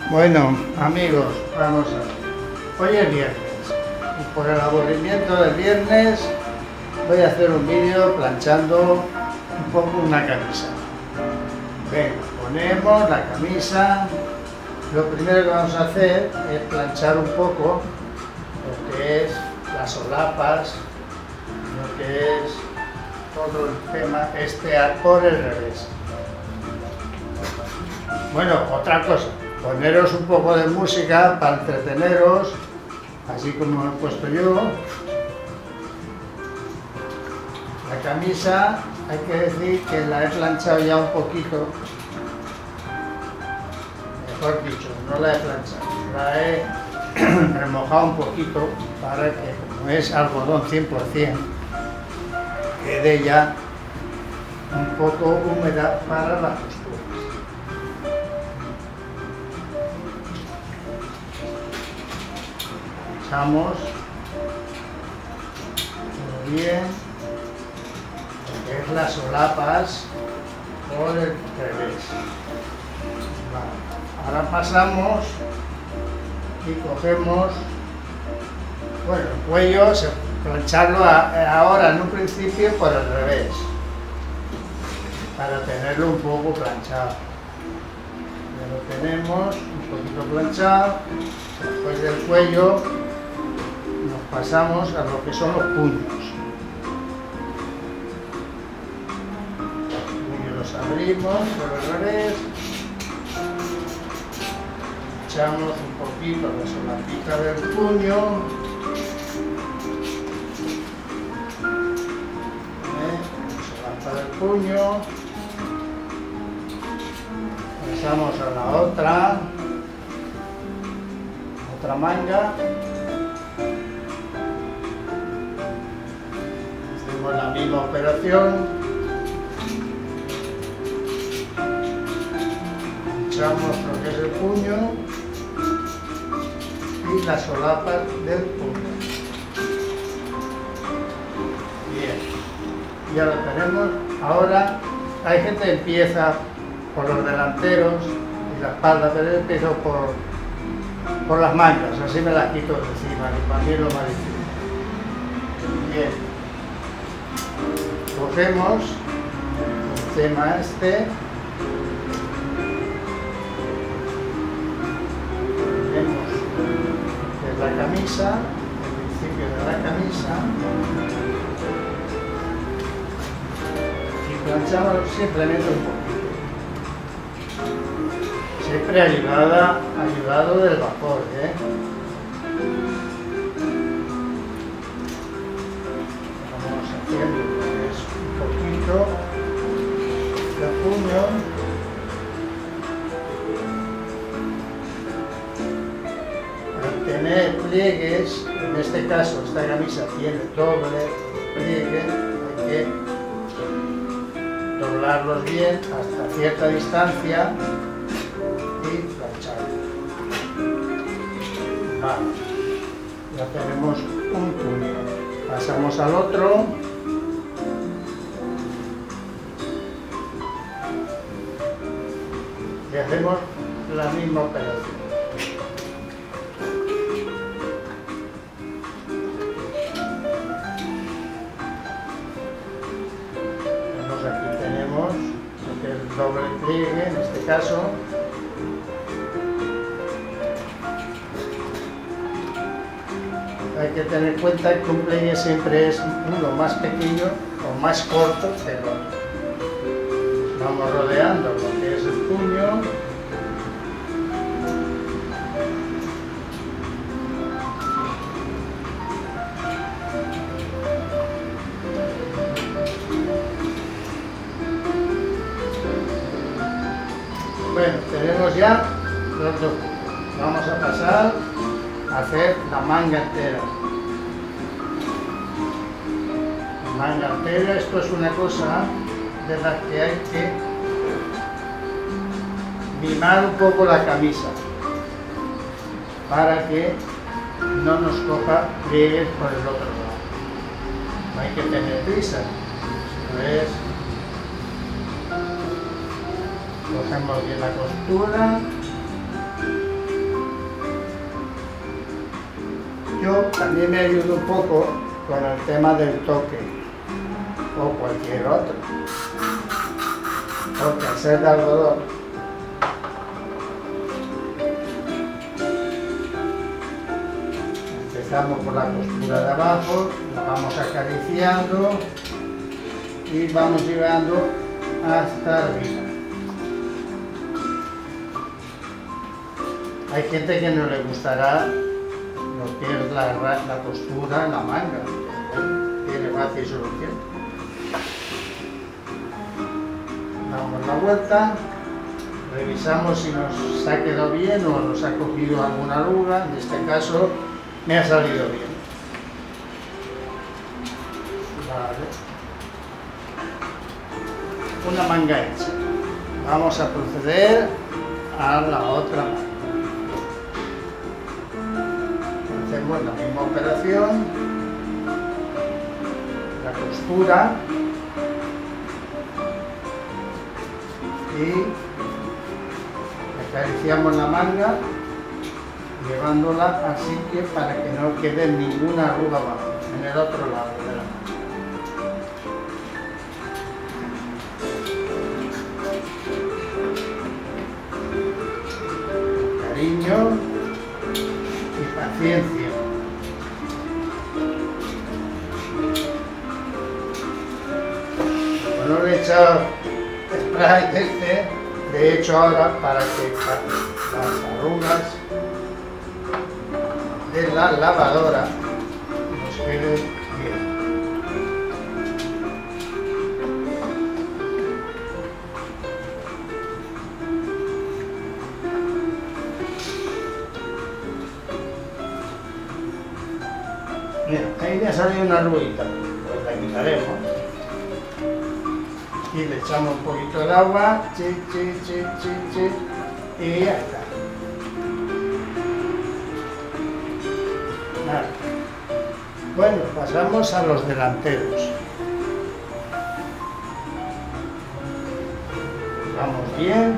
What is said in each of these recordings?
Bueno, amigos, vamos a ver. Hoy es viernes y por el aburrimiento del viernes voy a hacer un vídeo planchando un poco una camisa. Venga, ponemos la camisa. Lo primero que vamos a hacer es planchar un poco lo que es las solapas, lo que es todo el tema por el revés. Bueno, otra cosa, poneros un poco de música para entreteneros, así como lo he puesto yo. La camisa, hay que decir que la he planchado ya un poquito, mejor dicho, no la he planchado, la he remojado un poquito para que, como es algodón 100%, quede ya un poco húmeda para las costuras. Echamos todo bien, lo que es las solapas por el revés. Vale. Ahora pasamos y cogemos, bueno, el cuello, plancharlo ahora en un principio por el revés, para tenerlo un poco planchado. Ya lo tenemos un poquito planchado. Después del cuello nos pasamos a lo que son los puños. Los puños los abrimos por el revés. Echamos un poquito la solapita del puño. Solapa del puño. Pasamos a la otra manga. Hacemos la misma operación. Echamos lo que es el puño y las solapas del puño. Bien, ya lo tenemos. Ahora hay gente que empieza por los delanteros y la espalda, pero yo empiezo por las mangas, así me las quito de encima, que para mí es lo más difícil. Bien, cogemos el tema este, ponemos de la camisa, el principio de la camisa, y planchamos simplemente un poquito. Siempre ayudado del vapor, Vamos haciendo un poquito de puño. Al tener pliegues, en este caso esta camisa tiene doble pliegue, hay que doblarlos bien hasta cierta distancia y planchar. Vale, ya tenemos un puño. Pasamos al otro. Y hacemos la misma operación. Aquí tenemos lo que es el doble pliegue, en este caso. Hay que tener en cuenta que un pliegue siempre es uno más pequeño o más corto que el otro. Vamos rodeando lo que es el puño. Bueno, tenemos ya los dos puños. Vamos a pasar a hacer la manga entera. La manga entera, esto es una cosa de la que hay que mimar un poco la camisa para que no nos coja pliegues por el otro lado. No hay que tener prisa. Cogemos bien la costura mí me ayuda un poco con el tema del toque o cualquier otro, porque al ser de algodón empezamos por la costura de abajo, la vamos acariciando y vamos llegando hasta arriba. Hay gente que no le gustará lo que es la costura en la manga, tiene fácil solución. Damos la vuelta, revisamos si nos ha quedado bien o nos ha cogido alguna arruga. En este caso me ha salido bien. Vale. Una manga hecha. Vamos a proceder a la otra manga. Hacemos la misma operación, la costura y acariciamos la manga llevándola al sitio para que no quede ninguna arruga abajo, en el otro lado de la manga. Cariño y paciencia. No le he echado spray de hecho ahora para que las arrugas de la lavadora nos queden bien. Mira, ahí me ha salido una arruguita, pues la quitaremos y le echamos un poquito de agua, y ya está. Vale. Bueno, pasamos a los delanteros. Vamos bien.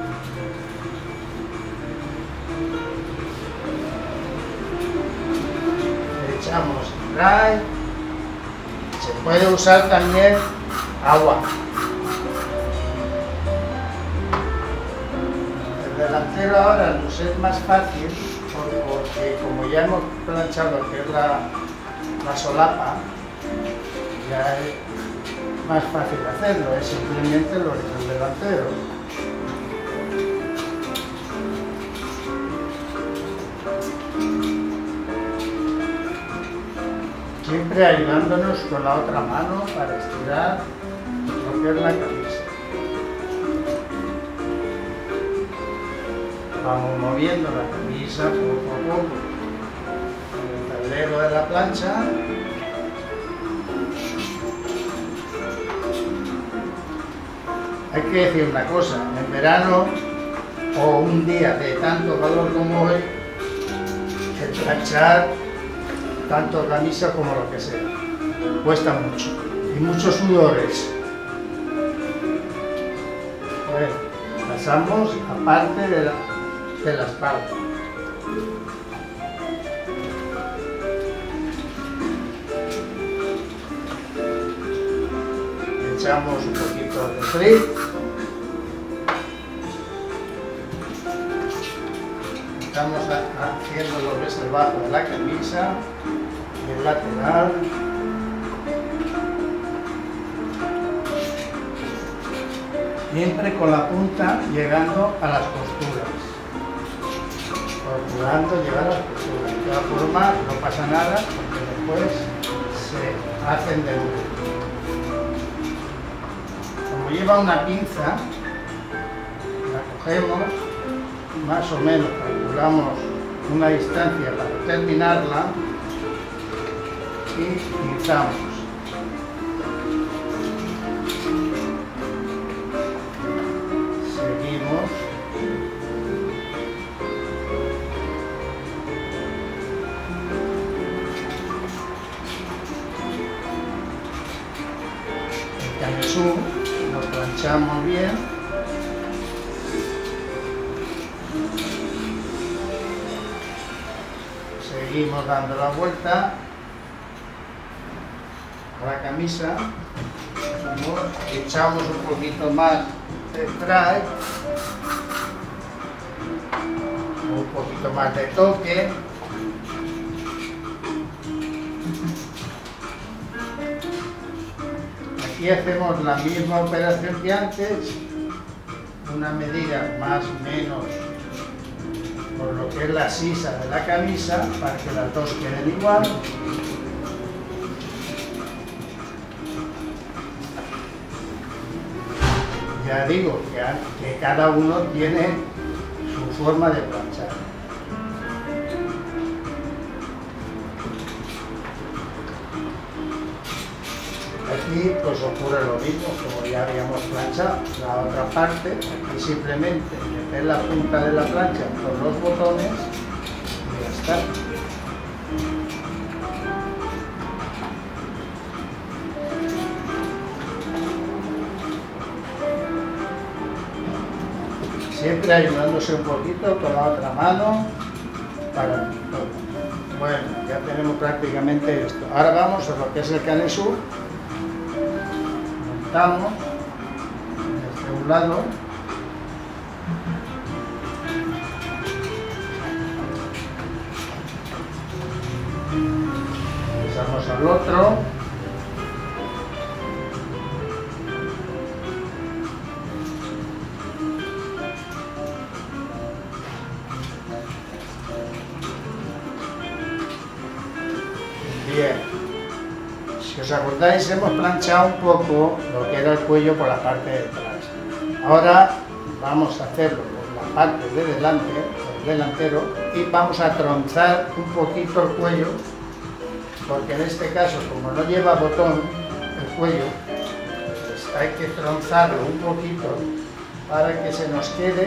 Le echamos spray. Se puede usar también agua. El delantero ahora nos es más fácil porque como ya hemos planchado lo que es la solapa, ya es más fácil hacerlo, es simplemente lo que es el delantero. Siempre ayudándonos con la otra mano para estirar lo que es la camisa. Vamos moviendo la camisa poco a poco con el tablero de la plancha. Hay que decir una cosa, en verano o un día de tanto calor como hoy, el planchar tanto camisa como lo que sea cuesta mucho y muchos sudores. Bueno, pasamos a parte de la espalda. Echamos un poquito de spray. Estamos haciendo lo que es el bajo de la camisa, el lateral. Siempre con la punta llegando a las costuras. Procurando llegar a las costuras. De todas formas, no pasa nada porque después se hacen de nuevo. Como lleva una pinza, la cogemos, más o menos calculamos una distancia para terminarla y pinzamos. Seguimos. El camisú lo planchamos bien. seguimos dando la vuelta a la camisa, echamos un poquito más de spray, un poquito más de toque. Aquí hacemos la misma operación que antes, una medida más o menos por lo que es la sisa de la camisa, para que las dos queden igual. Ya digo que cada uno tiene su forma de planchar. Aquí pues ocurre lo mismo, como ya habíamos planchado la otra parte, aquí simplemente meter la punta de la plancha con los botones y ya está. Siempre ayudándose un poquito con la otra mano para todo. Bueno, ya tenemos prácticamente esto. Ahora vamos a lo que es el canesú. Montamos desde un lado, pasamos al otro, bien. Si os acordáis, hemos planchado un poco lo que era el cuello por la parte de atrás. Ahora vamos a hacerlo por la parte de delante, el delantero, y vamos a tronzar un poquito el cuello, porque en este caso, como no lleva botón el cuello, pues hay que tronzarlo un poquito para que se nos quede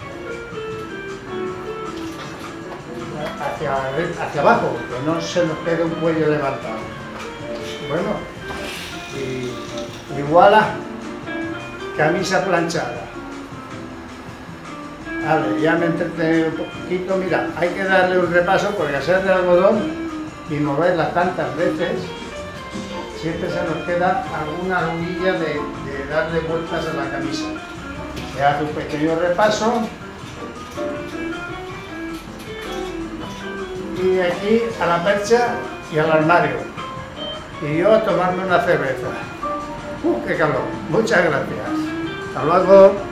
hacia abajo, que no se nos quede un cuello levantado. Bueno, y voilà, camisa planchada. Vale, ya me entretengo un poquito. Mira, hay que darle un repaso porque al ser de algodón y moverla tantas veces, siempre se nos queda alguna arruguilla de darle vueltas a la camisa. Se hace un pequeño repaso. Y de aquí a la percha y al armario. Y yo a tomarme una cerveza. ¡Qué calor! Muchas gracias. Hasta luego.